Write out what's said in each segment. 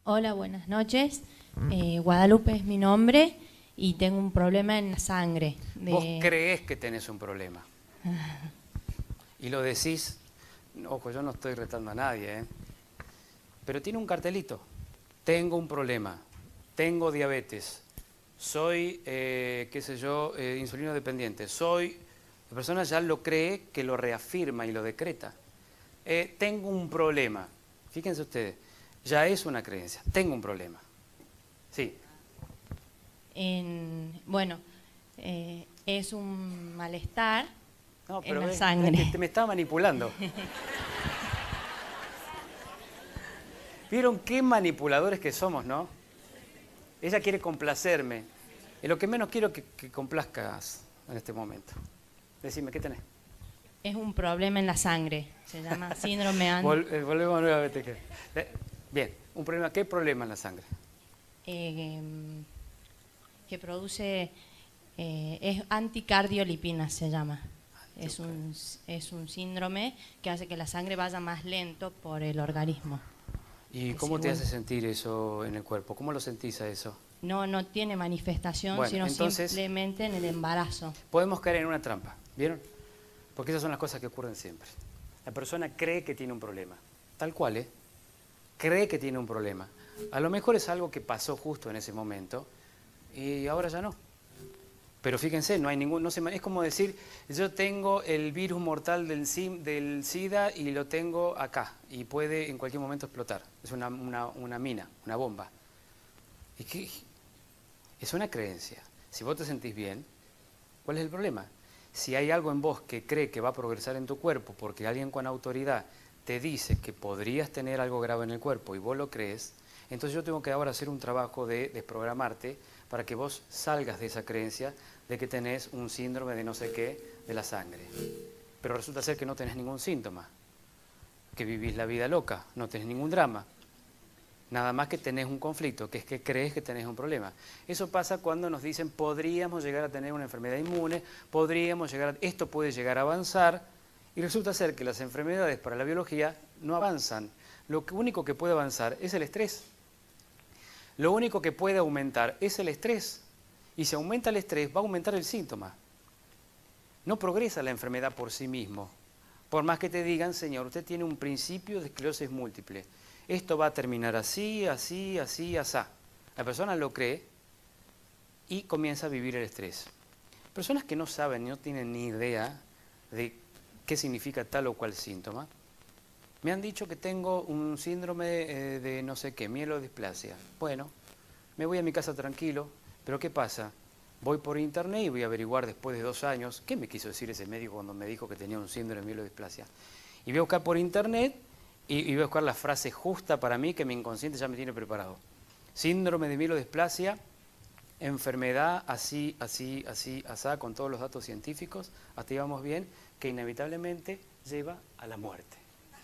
Hola, buenas noches. Guadalupe es mi nombre y tengo un problema en la sangre. Vos creés que tenés un problema. Y lo decís, ojo, yo no estoy retando a nadie, pero tiene un cartelito. Tengo un problema, tengo diabetes, soy, qué sé yo, insulino dependiente, la persona ya lo cree, que lo reafirma y lo decreta. Tengo un problema, fíjense ustedes, ya es una creencia, tengo un problema. Sí. Bueno, es un malestar No, en pero la sangre. me está manipulando. ¿Vieron qué manipuladores que somos, no? Ella quiere complacerme. Y lo que menos quiero es que complazcas en este momento. Decime, ¿qué tenés? Es un problema en la sangre. Se llama síndrome Volvemos nuevamente. Bien, un problema. ¿Qué problema en la sangre? que produce, es anticardiolipina, se llama. Es un síndrome que hace que la sangre vaya más lento por el organismo. ¿Y cómo te hace sentir eso en el cuerpo? ¿Cómo lo sentís a eso? No tiene manifestación, bueno, sino entonces, simplemente en el embarazo. Podemos caer en una trampa, ¿vieron? Porque esas son las cosas que ocurren siempre. La persona cree que tiene un problema, tal cual, ¿eh? Cree que tiene un problema. A lo mejor es algo que pasó justo en ese momento y ahora ya no. Pero fíjense, no hay ningún, es como decir, yo tengo el virus mortal del SIDA y lo tengo acá y puede en cualquier momento explotar. Es una mina, una bomba. ¿Y qué? Es una creencia. Si vos te sentís bien, ¿cuál es el problema? Si hay algo en vos que cree que va a progresar en tu cuerpo porque alguien con autoridad te dice que podrías tener algo grave en el cuerpo y vos lo crees, entonces yo tengo que ahora hacer un trabajo de desprogramarte para que vos salgas de esa creencia de que tenés un síndrome de no sé qué de la sangre. Pero resulta ser que no tenés ningún síntoma, que vivís la vida loca, no tenés ningún drama. Nada más que tenés un conflicto, que es que crees que tenés un problema. Eso pasa cuando nos dicen podríamos llegar a tener una enfermedad inmune, esto puede llegar a avanzar, y resulta ser que las enfermedades para la biología no avanzan. Lo único que puede avanzar es el estrés. Lo único que puede aumentar es el estrés. Y si aumenta el estrés, va a aumentar el síntoma. No progresa la enfermedad por sí mismo. Por más que te digan, señor, usted tiene un principio de esclerosis múltiple. Esto va a terminar así, así, así, asá. La persona lo cree y comienza a vivir el estrés. Personas que no saben, no tienen ni idea de qué significa tal o cual síntoma, me han dicho que tengo un síndrome de no sé qué, mielodisplasia. Bueno, me voy a mi casa tranquilo, pero ¿qué pasa? Voy por internet y voy a averiguar después de 2 años qué me quiso decir ese médico cuando me dijo que tenía un síndrome de mielodisplasia. Y voy a buscar por internet y voy a buscar la frase justa para mí que mi inconsciente ya me tiene preparado. Síndrome de mielodisplasia, enfermedad así, así, así, asá, con todos los datos científicos, hasta íbamos bien, que inevitablemente lleva a la muerte.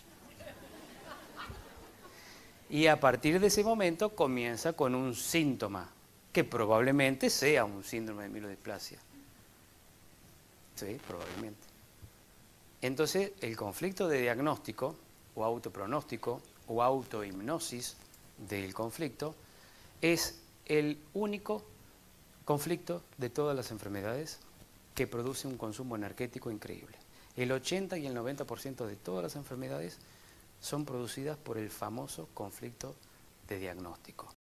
Y a partir de ese momento comienza con un síntoma, que probablemente sea un síndrome de mielodisplasia. Sí, probablemente. Entonces, el conflicto de diagnóstico, o autopronóstico, o autohipnosis del conflicto, es el único conflicto de todas las enfermedades que produce un consumo energético increíble. El 80 y el 90% de todas las enfermedades son producidas por el famoso conflicto de diagnóstico.